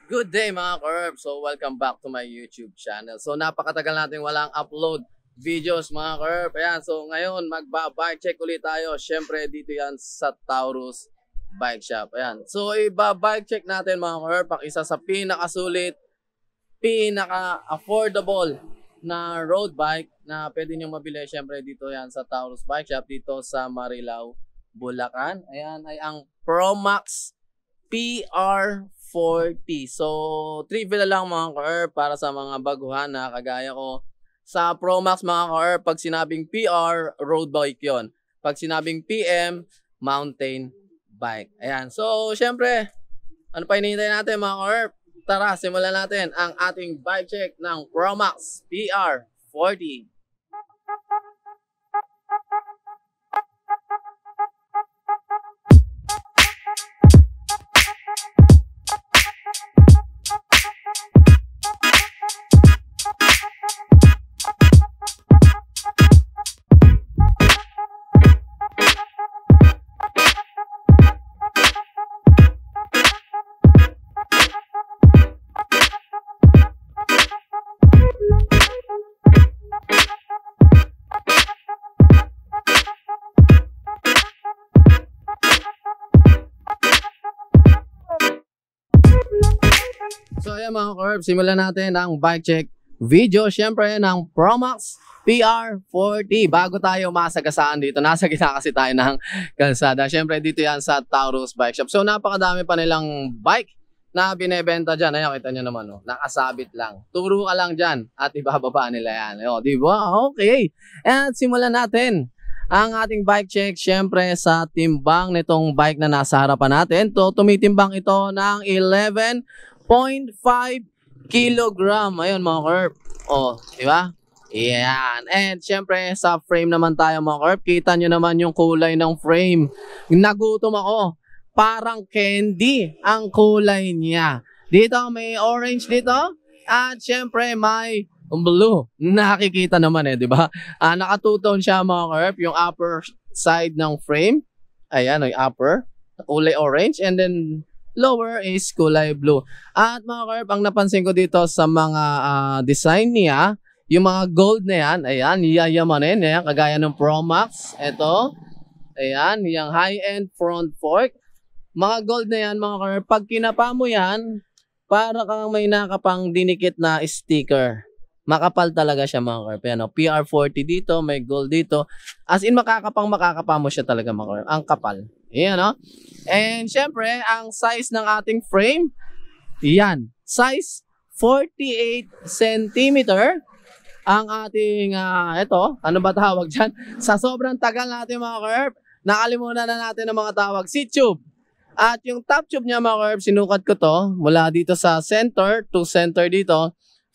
Good day mga Curb! So welcome back to my YouTube channel. So napakatagal natin walang upload videos mga Curb. Ayan, so ngayon magba-bike check ulit tayo. Siyempre dito yan sa Taurus Bike Shop. Ayan, so iba-bike check natin mga Curb ang isa sa pinakasulit, pinaka-affordable na road bike na pwede nyo mabili. Siyempre dito yan sa Taurus Bike Shop dito sa Marilao, Bulacan. Ayan ay ang Promax PR40. So, trivia lang mga ka-Earth para sa mga baguhan na kagaya ko. Sa Promax mga ka-Earth, pag sinabing PR, road bike yon. Pag sinabing PM, mountain bike. Ayan. So, syempre, ano pa hinihintay natin mga ka-Earth? Tara, simulan natin ang ating bike check ng Promax PR40. So ayan mga Curb, simulan natin ang bike check video syempre ng Promax PR40. Bago tayo masagasaan dito, nasa gitna kasi tayo ng kalsada. Syempre dito yan sa Taurus Bike Shop. So napakadami pa nilang bike na binebenta dyan. Ayan, kita nyo naman, oh, nakasabit lang. Turo ka lang dyan at ibababa nila yan. O, diba? Okay. And simulan natin ang ating bike check syempre sa timbang nitong bike na nasa harapan natin. Tumitimbang ito ng 11.5 kilogram. Ayun mga Curb. Oh, di ba? Yan. And syempre sa frame naman tayo mga Curb. Kita nyo naman yung kulay ng frame. Nagutom ako. Parang candy ang kulay niya. Dito may orange dito. At syempre may blue. Nakikita naman di ba? Nakatuton siya mga Curb. Yung upper side ng frame. Ayan, yung upper. Kulay orange. And then lower is kulay blue. At mga Curb, ang napansin ko dito sa mga design niya, yung mga gold na yan, ayan, yayamanin, ayan, kagaya ng Promax, ito, ayan, yung high-end front fork, mga gold na yan, mga Curb, pag kinapa mo yan, para kang may nakapang dinikit na sticker. Makapal talaga siya mga Curb. Ayan, PR40 dito, may gold dito. As in, makakapa mo siya talaga mga Curb. Ang kapal. Ayan, no? And syempre, ang size ng ating frame, yan. Size 48 cm. Ang ating, ito, ano ba tawag dyan? Sa sobrang tagal natin mga Curb, nakalimutan na natin ang mga tawag. Seat tube. At yung top tube niya mga Curb, sinukat ko to, mula dito sa center to center dito,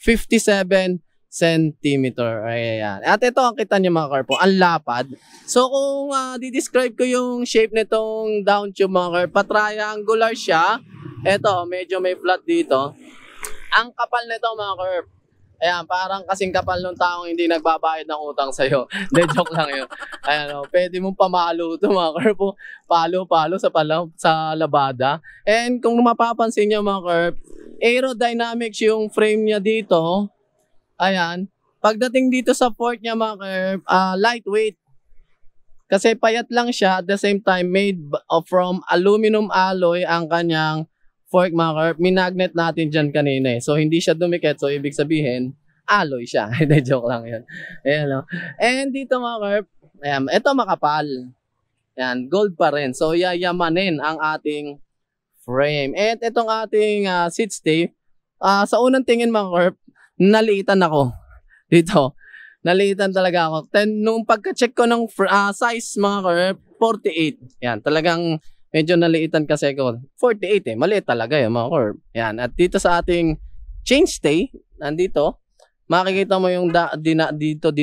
57 centimeter. Ayan. At ito ang kita niyo mga Curb, ang lapad. So kung di-describe ko yung shape nitong down tube mga Curb, pa-triangular siya. Ito, medyo may flat dito. Ang kapal nito mga Curb. Ayan, parang kasing kapal ng taong hindi nagbabayad ng utang sa'yo. De, joke lang yun. Ayan, pwede mong pamalo ito mga Curb. Palo-palo sa labada. And kung mapapansin nyo mga Curb, aerodynamics yung frame niya dito. Ayan. Pagdating dito sa fork niya mga Curb, lightweight. Kasi payat lang siya. At the same time, made from aluminum alloy ang kanyang fork mga Curb. Minagnet natin dyan kanina eh. So hindi siya dumikit. So ibig sabihin, alloy siya. Hindi, joke lang yun. Ayan, no? And dito mga Curb, ayan, ito makapal. Ayan, gold pa rin. So yayamanin ang ating frame. And itong ating seat stay, sa unang tingin mga Curb, naliitan ako dito. Naliitan talaga ako. Then, nung pagka-check ko ng size mga Curb, 48. Yan, talagang medyo naliitan kasi ko. 48 maliit talaga yung mga Curb. Yan, at dito sa ating chain stay, nandito, makikita mo yung dito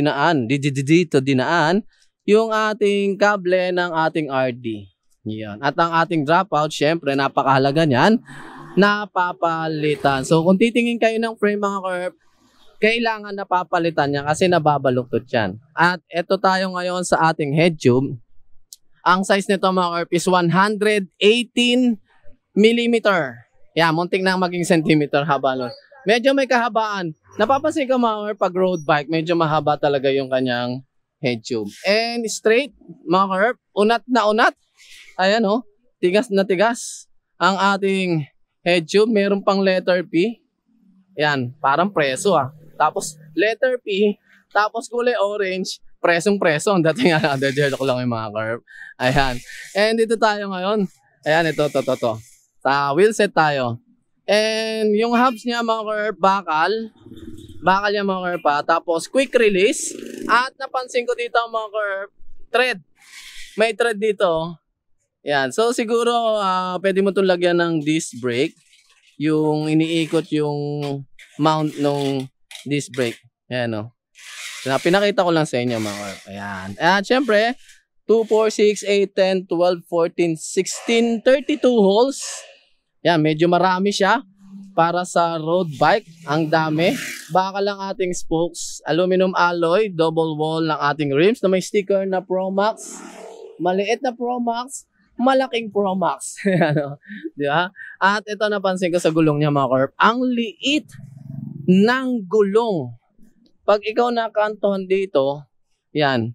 dinaan, yung ating kable ng ating RD. Yan. At ang ating dropout, syempre, napakahalaga niyan, napapalitan. So, kung titingin kayo ng frame mga Curb, kailangan napapalitan niya kasi nababaluktot yan. At ito tayo ngayon sa ating head tube. Ang size nito mga Curb is 118 mm. Yan, muntik na maging centimeter haba nun. Medyo may kahabaan. Napapansin ko mga pag road bike, medyo mahaba talaga yung kanyang head tube. And straight, mga curb, unat na unat. Ayan o, tigas na tigas. Ang ating head tube, meron pang letter P. Yan, parang preso ah. Tapos letter P, tapos kulay orange, presong-preso. Ang dating joke lang yung mga curb. Ayan. And dito tayo ngayon. Ayan, ito. Sa wheel set tayo. And yung hubs niya mga curb, bakal yan mga curb pa. Tapos quick release. At napansin ko dito mga curb, thread. May thread dito. Yan. So siguro pwede mo itong lagyan ng disc brake. Yung iniikot yung mount ng disc brake. Ayan o. Pinakita ko lang sa inyo mga curb. Ayan. At syempre, 2, 4, 6, 8, 10, 12, 14, 16, 32 holes. Yan, medyo marami siya para sa road bike. Ang dami. Bakal lang ating spokes. Aluminum alloy, double wall ng ating rims na may sticker na Pro Max. Maliit na Pro Max, malaking Pro Max. Di ba? At ito napansin ko sa gulong niya mga curb. Ang liit ng gulong. Pag ikaw nakantohan dito, yan,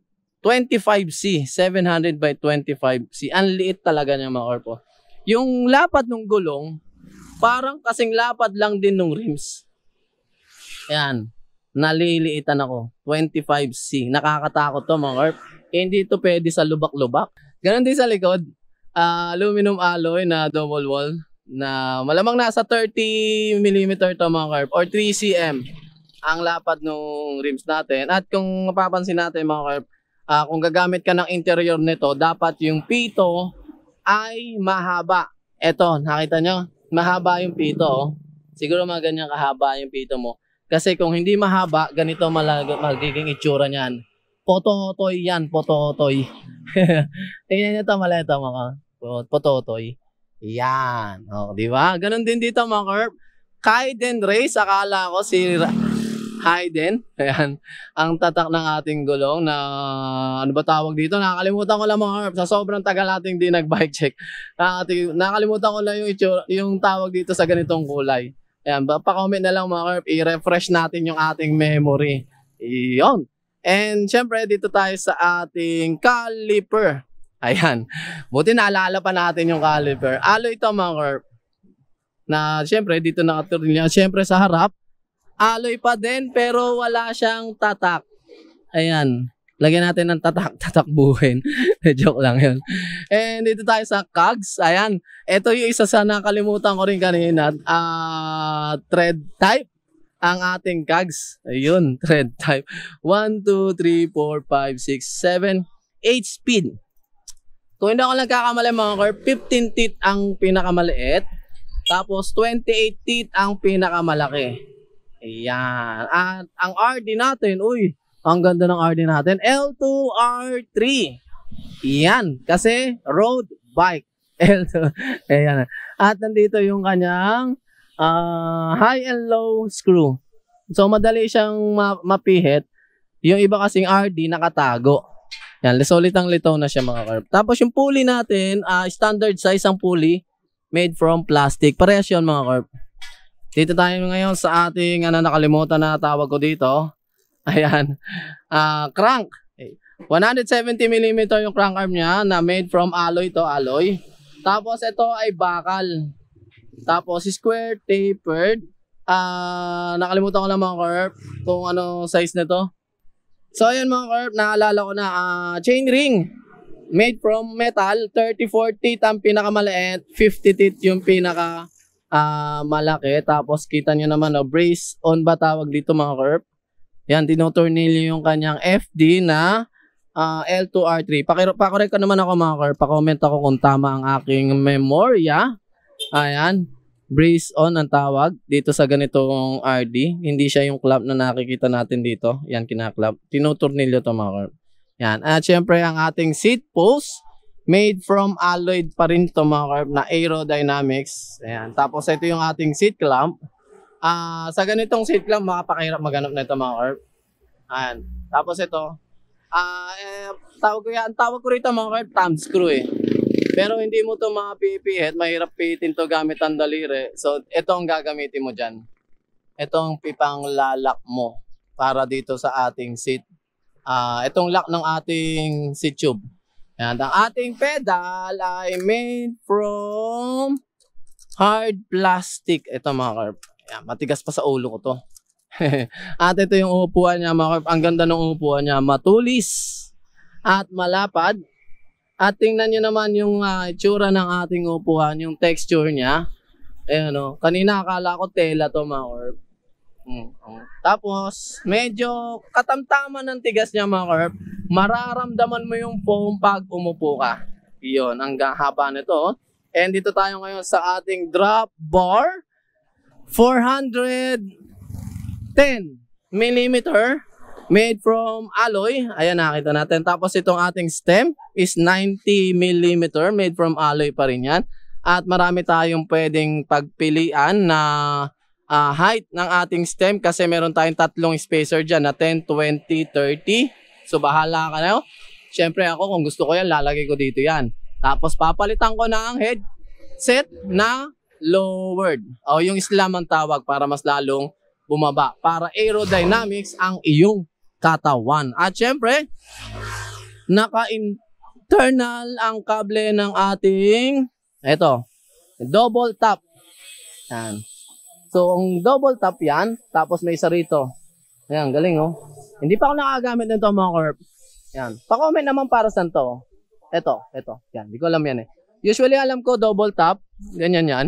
25C, 700 by 25C. Ang liit talaga niya mga curb. Yung lapad ng gulong, parang kasing lapad lang din ng rims. Ayan. Naliliitan ako. 25C. Nakakatakot to mga curb. Hindi to pwede sa lubak-lubak. Ganon din sa likod. Aluminum alloy na double wall. Na malamang nasa 30mm to mga curb. Or 3cm. Ang lapad ng rims natin. At kung mapapansin natin mga curb, kung gagamit ka ng interior nito, dapat yung pito ay mahaba. Eto, nakita nyo? Mahaba yung pito. Oh. Siguro mga ganyan kahaba yung pito mo. Kasi kung hindi mahaba, ganito magiging itsura niyan. Pototoy yan, pototoy. Tingnan nyo ito, maleta mga pototoy. Yan. O, di ba? Ganon din dito mga curb. Hayden race, akala ko si Hayden. Ayan. Ang tatak ng ating gulong na ano ba tawag dito? Nakakalimutan ko lang mga curb. Sa sobrang tagal nating di nag-bike check. Nakakalimutan ko lang yung tawag dito sa ganitong kulay. Ayan. Pa-comment na lang mga curb. I-refresh natin yung ating memory. Iyon. And syempre dito tayo sa ating caliper. Ayan. Buti naalala pa natin yung caliper. Alloy ito mga curb. Na syempre dito nakatuloy. Syempre sa harap. Alloy pa din pero wala siyang tatak. Ayan. Lagyan natin ng tatakbuhin. Joke lang yun. And dito tayo sa cogs. Ayan. Ito yung isa sa nakalimutan ko rin kanina. Thread type. Ang ating cogs. Ayun. Thread type. 1, 2, 3, 4, 5, 6, 7, 8 speed. Kung hindi ako nagkakamali mga curb, 15 teeth ang pinakamaliit. Tapos 28 teeth ang pinakamalaki. Ayan. At ang RD natin, uy, ang ganda ng RD natin, L2R3. Ayan. Kasi road bike. L2. Ayan. At nandito yung kanyang high and low screw. So madali siyang mapihit. Yung iba kasing RD nakatago. Yan. Solitang litaw na siya mga curb. Tapos yung pulley natin, standard size ang pulley. Made from plastic. Parehas yun mga curb. Dito tayo ngayon sa ating nakalimutan na tawag ko dito. Ayan. Crank. 170mm yung crank arm niya na made from alloy to alloy. Tapos ito ay bakal. Tapos square tapered. Nakalimutan ko lang mga curb kung ano size nito. So ayan mga curb, naalala ko na chain ring. Made from metal, 34 teeth ang pinakamaliit, 50 teeth yung pinaka malaki. Tapos kita nyo naman brace on ba tawag dito mga curb. Yan, tinotornilyo yung kanyang FD na L2R3. Pakorek ko naman ako mga curb. Pa-comment ako kung tama ang aking memorya. Ayan, brace on ang tawag dito sa ganitong RD. Hindi siya yung clamp na nakikita natin dito. Yan, kinaklamp. Tinotornilyo to mga curb. Yan, at syempre ang ating seat post made from alloy pa rin to mga curb na aerodynamics. Ayan. Tapos ito yung ating seat clamp. Sa ganitong seat clamp, makapakahirap maghanap na ito mga curb. Ayan. Tapos ito, tawag ko rito mga curb, thumb screw eh. Pero hindi mo to mapipihit, mahirap pihitin to gamit ang daliri. So, ito ang gagamitin mo dyan. Ito ang pipang lalak mo para dito sa ating seat. Itong lock ng ating seat tube. Yan. Ang ating pedal ay made from hard plastic. Ito mga karp. Yan, matigas pa sa ulo ko to. At ito yung upuan niya mga karp. Ang ganda ng upuan niya. Matulis at malapad. At tingnan nyo naman yung itsura ng ating upuan. Yung texture niya. Ayan o. Kanina akala ko tela to mga karp. Tapos, medyo katamtaman ng tigas niya mga karp. Mararamdaman mo yung foam pag umupo ka. Iyon, ang haba nito. And dito tayo ngayon sa ating drop bar. 410mm made from alloy. Ayan, nakita natin. Tapos itong ating stem is 90mm made from alloy pa rin yan. At marami tayong pwedeng pagpilian na height ng ating stem kasi meron tayong tatlong spacer dyan na 10, 20, 30. So bahala ka na. Siyempre ako kung gusto ko yan, lalagay ko dito yan. Tapos papalitan ko ng headset na lowered. O yung slam ang tawag para mas lalong bumaba. Para aerodynamics ang iyong katawan. At siyempre, naka-internal ang kable ng ating double tap. Yan. So, ang double tap yan, tapos may isa rito. Ayan, galing oh. Hindi pa ako nakagamit nito mga karp. Yan. Pa-comment naman para saan to. Ito. Yan, hindi ko alam yan eh. Usually alam ko double tap. Ganyan yan.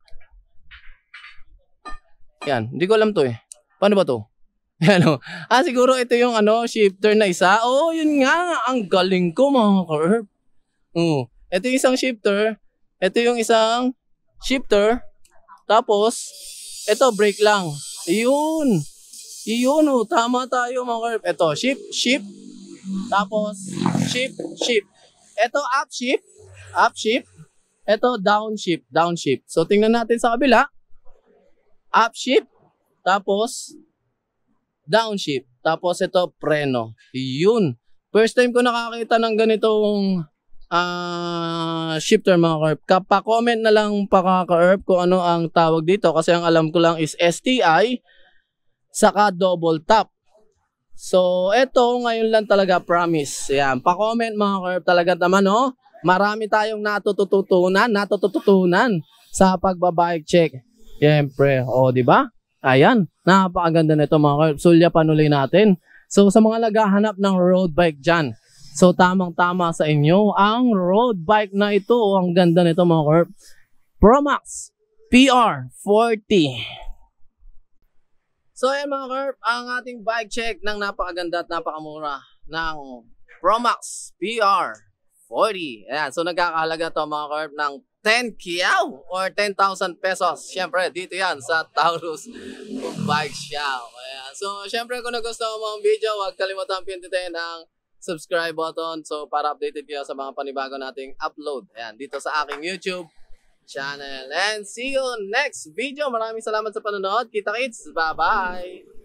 Yan, hindi ko alam to eh. Paano ba to? Yan oh. Siguro ito yung shifter na isa. Oh, yun nga. Ang galing ko mga karp. Ito yung isang shifter. Ito yung isang shifter. Tapos, ito brake lang. Iyon oh. Tama tayo mga karp. Ito, shift. Tapos, shift. Ito, up shift. Ito, down shift. So, tingnan natin sa kabila. Up shift. Tapos, down shift. Tapos, ito, preno. Iyon. First time ko nakakita ng ganitong shifter mga karp. Kapa-comment na lang ka-karp kung ano ang tawag dito kasi ang alam ko lang is STI saka double tap. So, eto ngayon lang talaga promise. Yan, pa-comment mga karp talaga naman oh. Marami tayong natututunan sa pagbabike check. Siyempre, di ba? Ayan, napakaganda nito mga karp. Sulyapan ulit natin. So, sa mga naghahanap ng road bike dyan, so, tamang-tama sa inyo ang road bike na ito. Ang ganda nito mga karp. Promax PR40. So, ayan mga karp, ang ating bike check ng napakaganda at napakamura ng Promax PR40. Ayan, so nagkakahalaga to mga karp ng 10 kiyaw or 10,000 pesos. Siyempre, dito yan sa Taurus Bike Shop. Ayan. So, siyempre kung nagustuhan mo ang video, huwag kalimutan pindutin ang subscribe button so para updated kayo sa mga panibago nating upload. Ayan, dito sa aking YouTube channel. And see you next video. Maraming salamat sa panonood. Kita-kits. Bye-bye.